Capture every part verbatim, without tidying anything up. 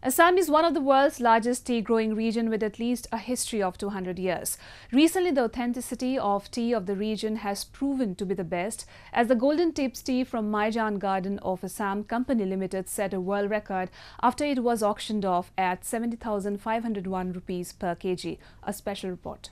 Assam is one of the world's largest tea-growing region with at least a history of two hundred years. Recently, the authenticity of tea of the region has proven to be the best, as the Golden Tips tea from Maijan Garden of Assam Company Limited set a world record after it was auctioned off at seventy thousand five hundred one rupees per kg. A special report.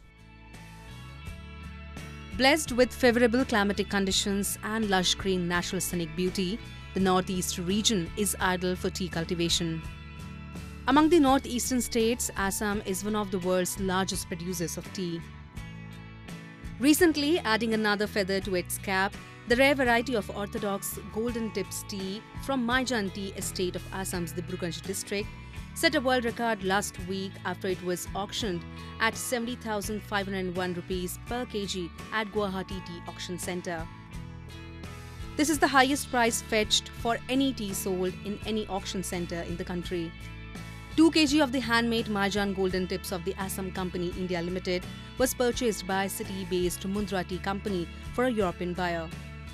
Blessed with favourable climatic conditions and lush green natural scenic beauty, the northeast region is ideal for tea cultivation. Among the northeastern states, Assam is one of the world's largest producers of tea. Recently, adding another feather to its cap, the rare variety of orthodox Golden Tips tea from Maijan Tea Estate of Assam's Dibrugarh district set a world record last week after it was auctioned at seventy thousand five hundred one rupees per kg at Guwahati Tea Auction Centre. This is the highest price fetched for any tea sold in any auction centre in the country. two kilograms of the handmade Maijan Golden Tips of the Assam Company India Limited was purchased by city-based Mundra Tea Company for a European buyer.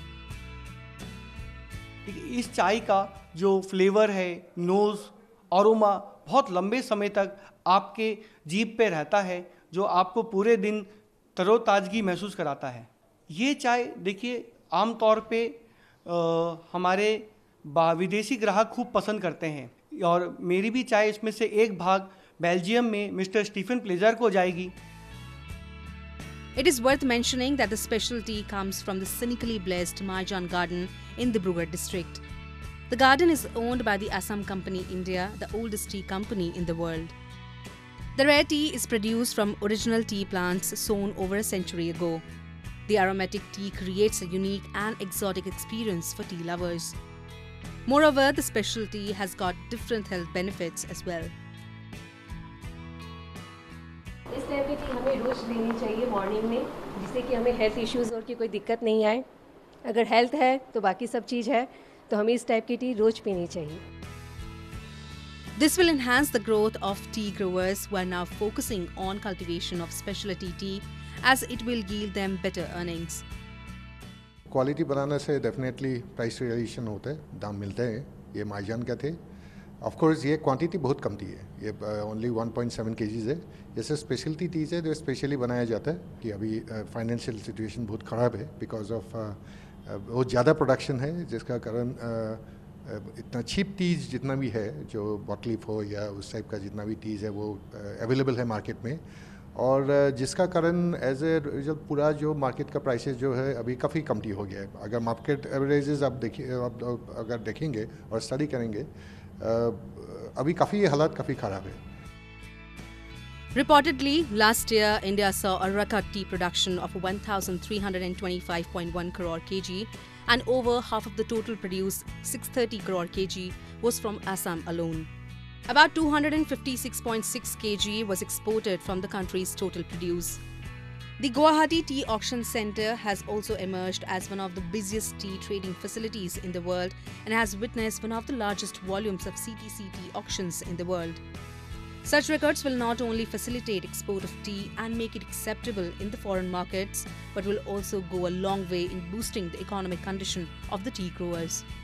इस चाय का जो flavour है, nose, aroma बहुत लंबे समय तक आपके जीभ पे रहता है, जो आपको पूरे दिन तरोताजगी महसूस कराता है. ये चाय देखिए आम तौर पे आ, हमारे विदेशी ग्राहक खूब पसंद करते हैं और मेरी भी चाय इसमें से एक भाग बेल्जियम में मिस्टर स्टीफन प्लेजर को जाएगी. It is worth mentioning that the specialty comes from the scenically blessed Maijan Garden in Dibrugarh district. The garden is owned by the Assam Company India, the oldest tea company in the world. The rare tea is produced from original tea plants sown over a century ago. The aromatic tea creates a unique and exotic experience for tea lovers. Moreover, the specialty has got different health benefits as well. इस type की tea हमें रोज लेनी चाहिए morning में, जिससे कि हमें हेल्थ इश्यूज और की कोई दिक्कत नहीं आए. अगर हेल्थ है तो बाकी सब चीज़ है, तो हमें इस टाइप की टी रोज पीनी चाहिए. This will enhance the growth of tea growers who are now focusing on cultivation of specialty tea, as it will yield them better earnings. Quality बनाने से डेफिनेटली प्राइस रियलाइजेशन होता है, दाम मिलते हैं. ये माइजान का थे. ऑफ कोर्स ये क्वांटिटी बहुत कम थी है, ये only one point seven kgs है. जैसे स्पेशलिटी टीज है जो स्पेशली बनाया जाता है कि अभी फाइनेंशियल uh, सिचुएशन बहुत ख़राब है बिकॉज ऑफ uh, uh, बहुत ज़्यादा प्रोडक्शन है, जिसका कारण uh, uh, इतना चीप टीज जितना भी है, जो बॉटलीफ हो या उस टाइप का जितना भी टीज है वो अवेलेबल uh, है मार्केट में, और जिसका कारण एज ए रिजल्ट पूरा जो मार्केट का प्राइसेस जो है अभी काफ़ी कमती हो गया है. अगर मार्केट एवरेजेस आप देखिए, आप अगर देखेंगे और स्टडी करेंगे, अभी काफ़ी हालात काफ़ी ख़राब है. Reportedly, last year India saw a record tea production of one thousand three hundred twenty-five point one crore kg, and over half of the total produced six hundred thirty crore kg was from Assam alone. About two hundred fifty-six point six kilograms was exported from the country's total produce. The Guwahati Tea Auction Centre has also emerged as one of the busiest tea trading facilities in the world and has witnessed one of the largest volumes of C T C tea auctions in the world. Such records will not only facilitate export of tea and make it acceptable in the foreign markets, but will also go a long way in boosting the economic condition of the tea growers.